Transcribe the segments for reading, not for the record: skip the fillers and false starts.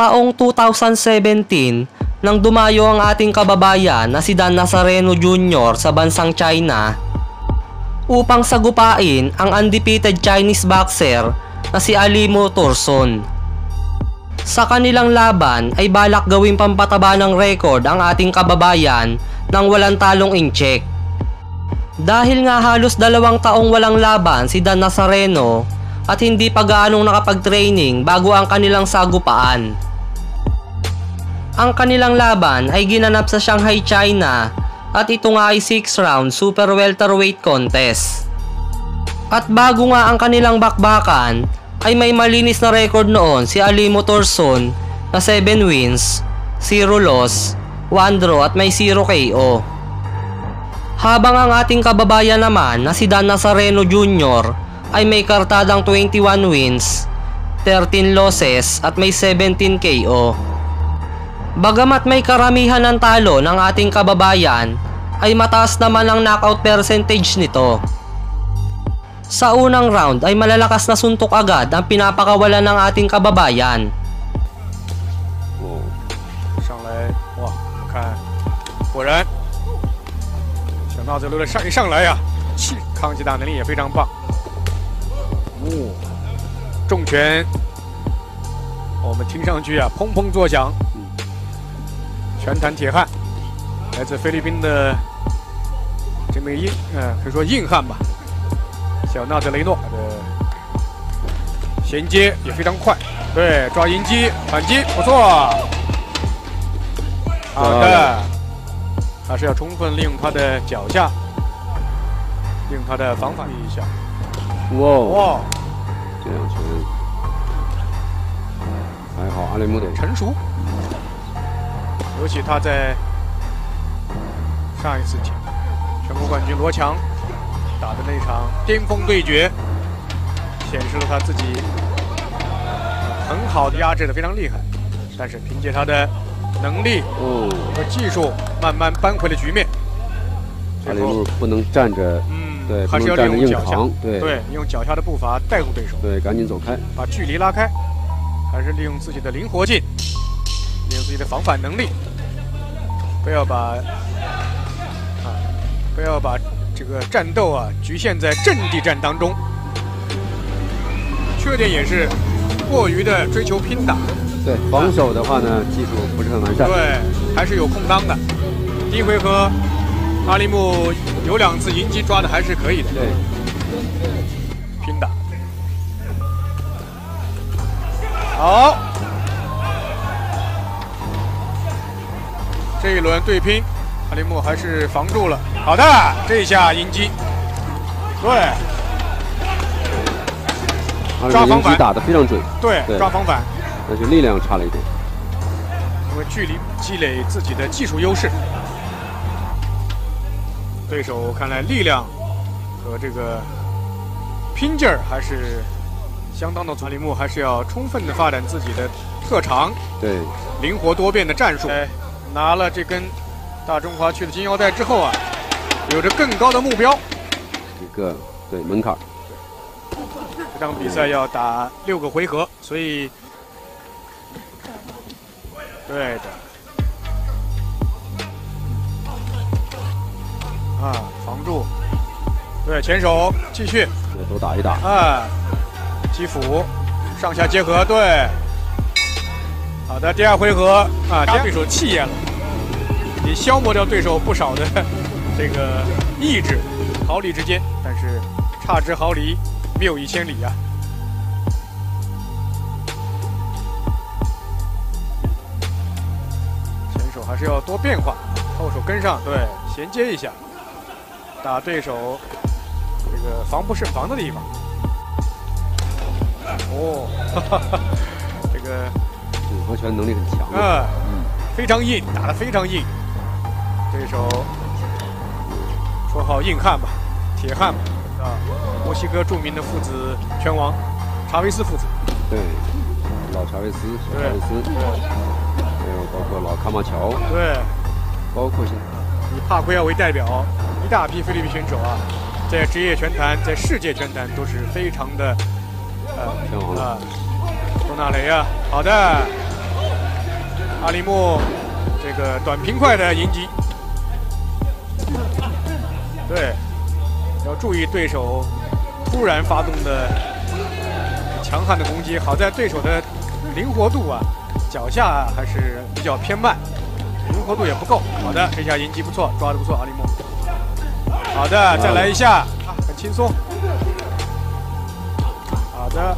Taong 2017, nang dumayo ang ating kababayan na si Dan Nazareno Jr. sa bansang China upang sagupain ang undefeated Chinese boxer na si Alimo Turson. Sa kanilang laban ay balak gawing pampataba ng record ang ating kababayan nang walang talong incheck. Dahil nga halos 2 taong walang laban si Dan Nazareno at hindi pa gaanong nakapag-training bago ang kanilang sagupaan. Ang kanilang laban ay ginanap sa Shanghai, China at ito nga ay 6-round super welterweight contest. At bago nga ang kanilang bakbakan ay may malinis na record noon si Alimo Turson na 7 wins, 0 loss, 1 draw at may 0 KO. Habang ang ating kababayan naman na si Dan Nazareno Jr. ay may kartadang 21 wins, 13 losses at may 17 KO. Bagamat may karamihan ng talo ng ating kababayan, ay mataas naman ang knockout percentage nito. Sa unang round ay malalakas na suntok agad ang pinapakawalan ng ating kababayan. Saan来，哇，我看，果然，小闹子路的一上来呀，抗击打能力也非常棒。重拳，我们听上去啊，砰砰作响。拳坛铁汉，来自菲律宾的这枚可以说硬汉吧，小纳德雷诺的衔接也非常快，对，抓迎击反击不错，好的，还是要充分利用他的脚下，利用他的防反一下，哇， 这两拳还好，阿雷姆得成熟。尤其他在上一次全国冠军罗强打的那场巅峰对决，显示了他自己很好的压制的非常厉害，但是凭借他的能力和技术，慢慢扳回了局面。 阿雷姆不能站着，对， 还是要利用脚下， 对， 用脚下的步伐带住对手， 对，赶紧走开， 把距离拉开，还是利用自己的灵活性，利用自己的防反能力。不要把这个战斗啊局限在阵地战当中。缺点也是过于的追求拼打。 对，防守的话呢，技术不是很完善。 对，还是有空当的。第一回合，阿里木有2次迎击抓的还是可以的。 对， 拼打。好。这一轮对拼，阿里木还是防住了。好的，这一下迎击，对，抓防反打得非常准。 对，抓防反， 但是力量差了一点。 因为距离积累自己的技术优势，对手看来力量和这个拼劲儿还是相当的。阿里木还是要充分的发展自己的特长， 对， 灵活多变的战术。拿了这根大中华区的金腰带之后啊，有着更高的目标， 一个对门槛。 这场比赛要打6个回合，所以对的防住，对前手继续都打一打击斧上下结合，对。好的，第2回合让对手气焰了，也消磨掉对手不少的这个意志，毫厘之间，但是差之毫厘，谬以千里啊！前手还是要多变化，后手跟上，对，衔接一下，打对手这个防不胜防的地方。这个。 组合拳能力很强， 非常硬，打得非常硬。对手说好硬汉吧，铁汉吧，墨西哥著名的父子拳王查韦斯父子， 对，老查韦斯、小查韦斯，还有包括老卡马乔， 对， 包括现在以帕奎奥为代表，一大批菲律宾选手啊，在职业拳坛、在世界拳坛都是非常的拳王了。 多纳雷啊，好的， 阿里木这个短平快的迎击，对，要注意对手突然发动的强悍的攻击。好在对手的灵活度啊，脚下还是比较偏慢，灵活度也不够。好的，这下迎击不错，抓得不错，阿里木。好的，再来一下啊，很轻松。好的。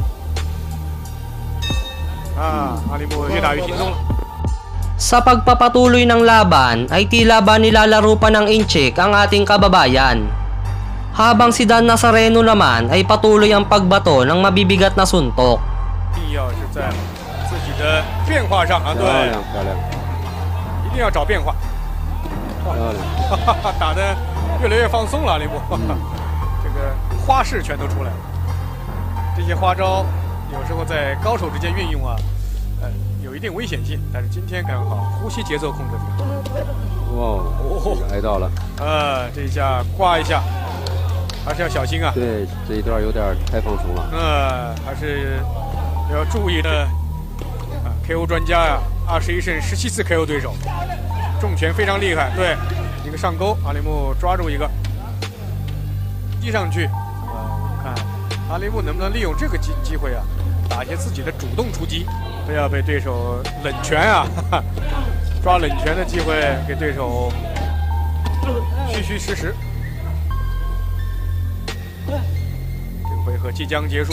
阿里木越打越轻松了。 Sa pagpapatuloy ng laban ay tila ba nilalaro pa ng inchik ang ating kababayan. Habang si Dan Nazareno naman ay patuloy ang pagbato ng mabibigat na suntok. 一定要是在自己的变化上啊，对， 漂亮， 一定要找变化。 漂亮， 打得越来越放松了，阿里木，这个花式全都出来了。这些花招有时候在高手之间运用啊，有一定危险性，但是今天刚好呼吸节奏控制得挺好。 哇，挨到了。 这一下刮一下，还是要小心啊。 对，这一段有点太放松了。 还是要注意的。KO 专家呀，21胜17次 KO 对手，重拳非常厉害。对，一个上勾，阿里木抓住一个，击上去。看阿里木能不能利用这个机会啊，打一些自己的主动出击，不要被对手冷拳啊，抓冷拳的机会给对手虚实实。这个回合即将结束。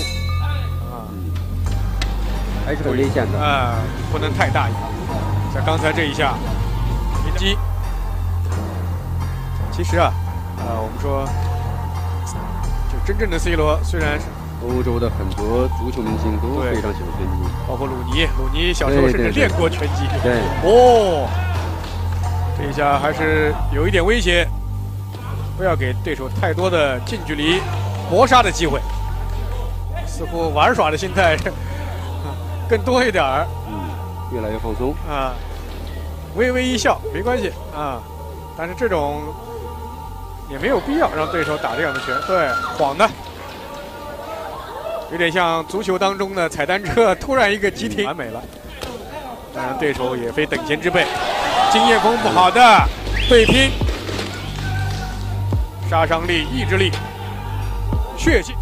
还是很危险的不能太大意。像刚才这一下，一击。其实啊，我们说，就真正的 C 罗，虽然是欧洲的很多足球明星都非常喜欢拳击， 包括鲁尼小时候甚至练过拳击。 对， 这一下还是有一点威胁，不要给对手太多的近距离搏杀的机会。似乎玩耍的心态。 更多一点儿， 越来越放松啊，微微一笑没关系啊，但是这种也没有必要让对手打这样的拳，对，晃的，有点像足球当中的踩单车突然一个急停，完美了。当然对手也非等闲之辈，经验丰富，好的对拼，杀伤力、意志力、血性。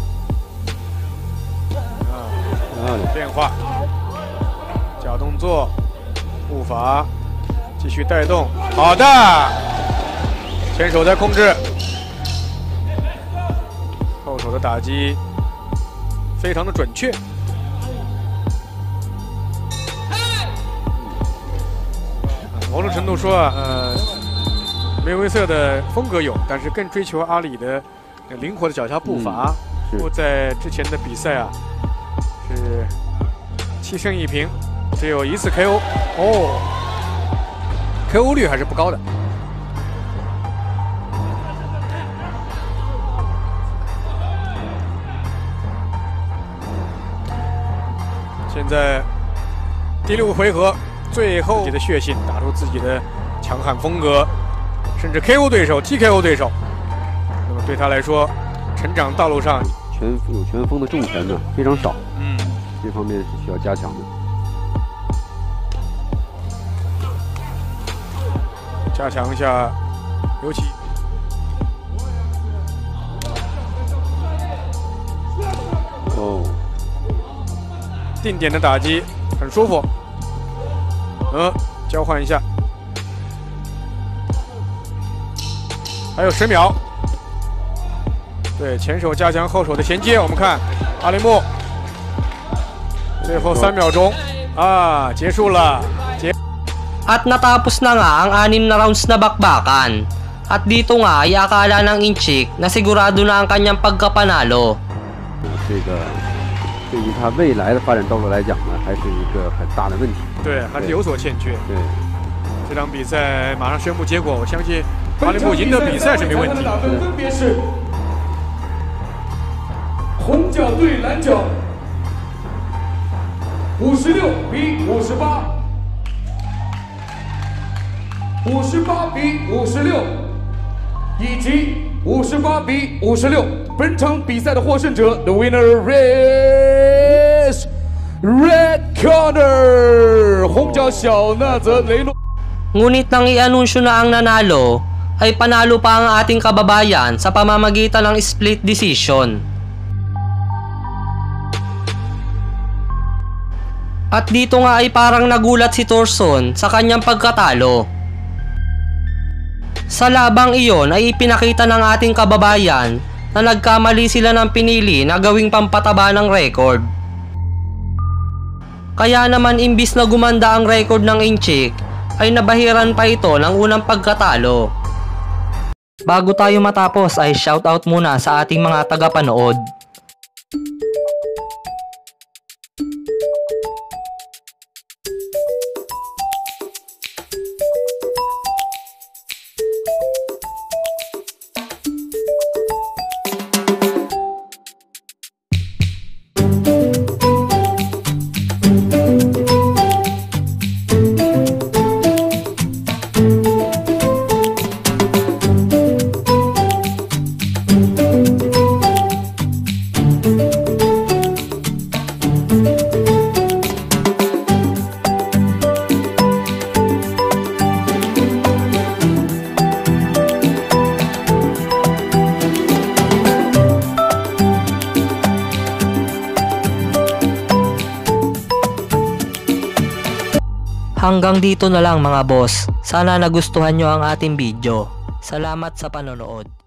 变化，假动作，步伐，继续带动，好的，前手在控制，后手的打击非常的准确。某种程度说啊，梅维瑟的风格有，但是更追求阿里的灵活的脚下步伐。不过在之前的比赛啊。 是7胜1平，只有1次 KO， KO 率还是不高的。现在第6个回合，最后自己的血性，打出自己的强悍风格，甚至 KO 对手、TKO 对手。那么对他来说，成长道路上。 有拳风的重拳呢非常少，这方面是需要加强的。 加强一下，尤其定点的打击很舒服。交换一下，还有10秒。 对，前手加强后手的衔接，我们看阿里木，最后3秒钟结束了。 At natapos na nga ang 6 na rounds na bakbakan. At dito nga ay akala ng Inchik na sigurado na ang kanyang pagkapanalo. 这个对于他未来的发展道路来讲呢，还是一个很大的问题。 对，还是有所欠缺。 对， 这场比赛马上宣布结果，我相信阿里木赢得比赛是没问题。 分别是。 红角对蓝角，56比58，58比56，以及58比56。本场比赛的获胜者 ，The winner is Red。 corner，红角小纳泽雷诺。 Ngunit nang i-anunsyo na ang nanalo, ay panalo pa ang ating kababayan sa pamamagitan ng split decision. At dito nga ay parang nagulat si Thorson sa kanyang pagkatalo. Sa labang iyon ay ipinakita ng ating kababayan na nagkamali sila ng pinili na gawing pampataba ng record. Kaya naman imbis na gumanda ang record ng inchik, ay nabahiran pa ito ng unang pagkatalo. Bago tayo matapos ay shoutout muna sa ating mga tagapanood. Hanggang dito na lang mga boss. Sana nagustuhan nyo ang ating video. Salamat sa panonood.